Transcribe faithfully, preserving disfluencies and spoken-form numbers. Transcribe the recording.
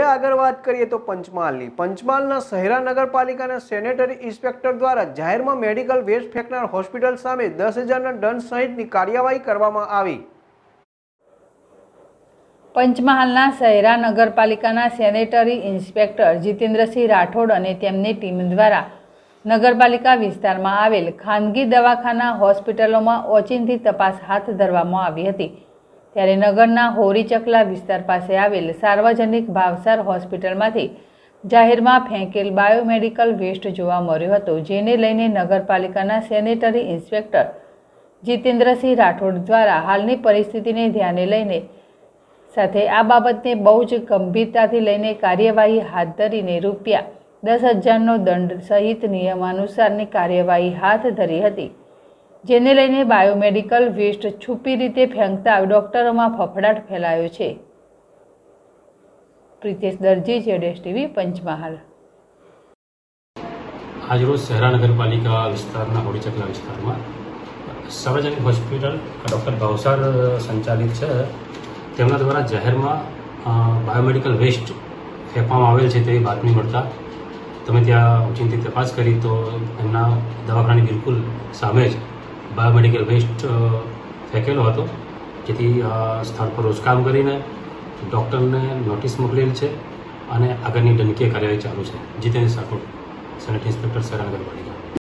આગળ વાત કરીએ તો પંચમહાલની પંચમહાલના શહેરા નગરપાલિકાના સેનેટરી ઇન્સ્પેક્ટર દ્વારા જાહેરમાં મેડિકલ વેસ્ટ ફેંકનાર હોસ્પિટલ સામે દસ હજારના દંડ સહિતની કાર્યવાહી કરવામાં આવી। પંચમહાલના શહેરા નગરપાલિકાના સેનેટરી ઇન્સ્પેક્ટર જીતેન્દ્રસિંહ રાઠોડ અને તેમની ટીમ દ્વારા નગરપાલિકા વિસ્તારમાં આવેલ ખાનગી દવાખાના હોસ્પિટલોમાં ઓચિંતી તપાસ હાથ ધરવામાં આવી હતી। ત્યારે નગરના હોરીચકલા વિસ્તાર પાસે આવેલ સાર્વજનિક ભાવસાર હોસ્પિટલમાંથી જાહેરમાં ફેંકેલ બાયોમેડિકલ વેસ્ટ જોવા મળ્યો હતો, જેને લઈને નગરપાલિકાના સેનેટરી ઇન્સ્પેક્ટર જીતેન્દ્રસિંહ રાઠોડ દ્વારા હાલની પરિસ્થિતિને ધ્યાને લઈને સાથે આ બાબતને બહુ જ ગંભીરતાથી લઈને કાર્યવાહી હાથ ધરીને રૂપિયા દસ હજારનો દંડ સહિત નિયમાનુસારની કાર્યવાહી હાથ ધરી હતી, જેને લઈને બાયોમેડિકલ વેસ્ટ છુપી રીતે ફેંકતા ડોક્ટરોમાં ફફડાટ ફેલાયો છે। પ્રિતેશ દરજી, જેડેશ ટીવી, પંચમહાલ। આજરોજ શહેરા નગરપાલિકા વિસ્તારના હોડીચકલા વિસ્તારમાં સાર્વજનિક હોસ્પિટલ ડૉક્ટર ભાવસાર સંચાલિત છે, તેમના દ્વારા જાહેરમાં બાયોમેડિકલ વેસ્ટ ફેંકવામાં આવેલ છે તેવી બાતમી મળતા તમે ત્યાં ઓચિંતી તપાસ કરી તો એમના દવાખાનાની બિલકુલ સામે જ બાયોમેડિકલ વેસ્ટ ફેંકેલો હતો, જેથી સ્થળ પર રોજકામ કરીને ડૉક્ટરને નોટિસ મોકલેલ છે અને આગળની દંડકીય કાર્યવાહી ચાલુ છે। જીતેન્દ્ર રાઠોડ, સેનેટરી ઇન્સ્પેક્ટર શહેરા નગરપાલિકા।